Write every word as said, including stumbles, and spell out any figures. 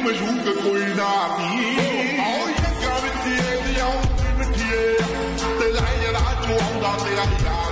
ਮਸ਼ੂਕ ਕੋਈ ਨਾ ਨੀ ਓ ਯੱਗਾ ਵਿੱਚ ਇਹ ਦਿਓ ਮਿੱਠੀਏ ਤੇ ਲੈ ਜਰਾ ਚੁਆਉਂਦਾ ਤੇਰਾ ਯਾਰ